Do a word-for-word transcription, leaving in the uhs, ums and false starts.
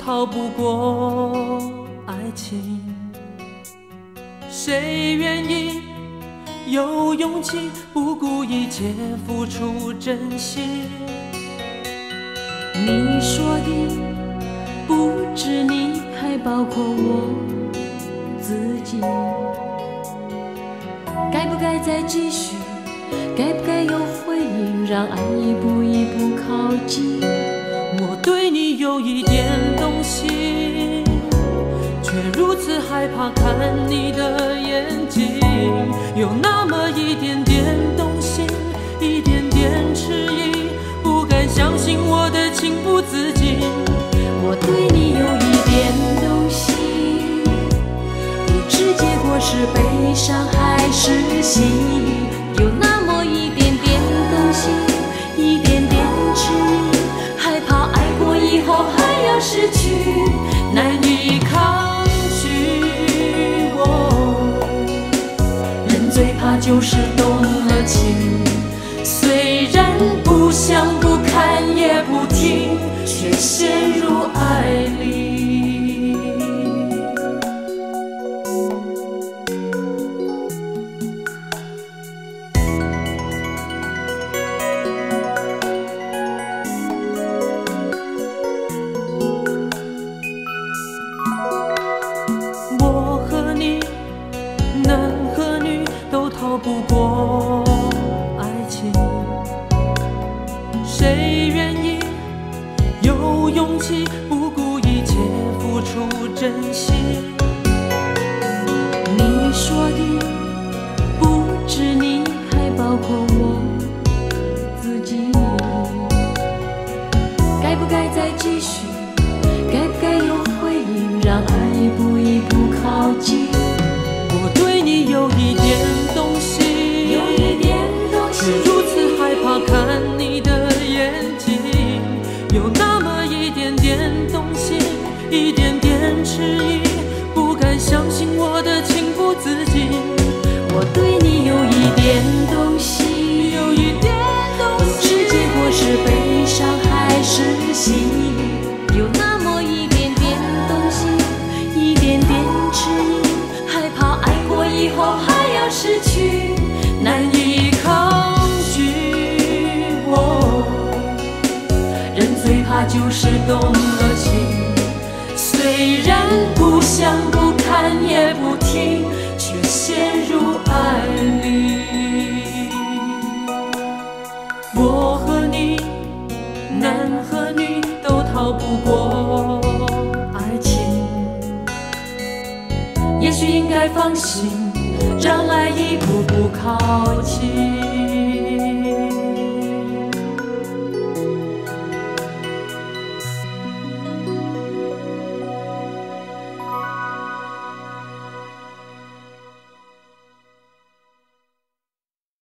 逃不过爱情。谁愿意有勇气不顾一切付出真心？ 你说的不止你，还包括我自己。该不该再继续？该不该有回应？让爱一步一步靠近。 我对你有一点动心，却如此害怕看你的眼睛，有那么一点点动心，一点点迟疑，不敢相信我的情不自禁。 我对你有一点动心，不知结果是悲伤还是喜悦，有那么一点点动心，一点点迟疑，害怕爱过以后还要失去， 难以抗拒。我人最怕就是动了情，虽然不想不看也不听，却陷入爱里。 我和你，男和女都逃不过爱情。谁愿意有勇气不顾一切付出真心？ 你说的不止你，还包括我自己。该不该再继续？该不该有回应？让爱一步一步靠近。 我对你有一点动心， 有一点动心， 却如此害怕看你的眼睛，有那么一点点动心，一点点迟疑，不敢相信我的情不自禁。 我对你有一点动心， 有一点动心， 不知结果是悲伤还是喜悦，有那么一点点动心，一点点迟疑，害怕爱过以后还要失去， 难以抗拒。我人最怕就是动了情，虽然不想不看也不听，却陷入爱里。 我和你，男和女都逃不过爱情。 也许应该放心，让爱一步步靠近。